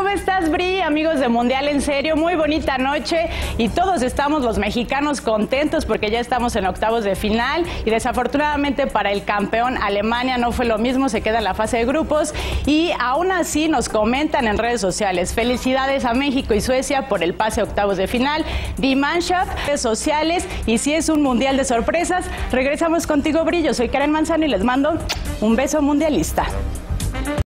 estás, Bri? Amigos de Mundial en Serio, muy bonita noche y todos estamos los mexicanos contentos porque ya estamos en octavos de final y desafortunadamente para el campeón Alemania no fue lo mismo, se queda en la fase de grupos y aún así nos comentan en redes sociales: felicidades a México y Suecia por el pase a octavos de final, Die Mannschaft, redes sociales, y si es un mundial de sorpresas. Regresamos contigo, Bri, yo soy Karen Manzano y les mando un beso mundialista.